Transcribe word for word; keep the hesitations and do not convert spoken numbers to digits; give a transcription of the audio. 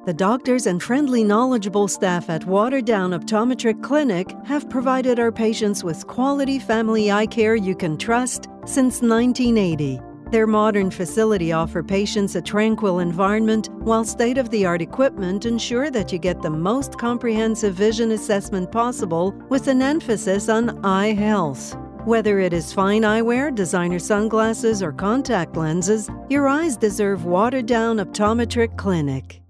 The doctors and friendly, knowledgeable staff at Waterdown Optometric Clinic have provided our patients with quality family eye care you can trust since nineteen eighty. Their modern facility offers patients a tranquil environment, while state-of-the-art equipment ensure that you get the most comprehensive vision assessment possible with an emphasis on eye health. Whether it is fine eyewear, designer sunglasses, or contact lenses, your eyes deserve Waterdown Optometric Clinic.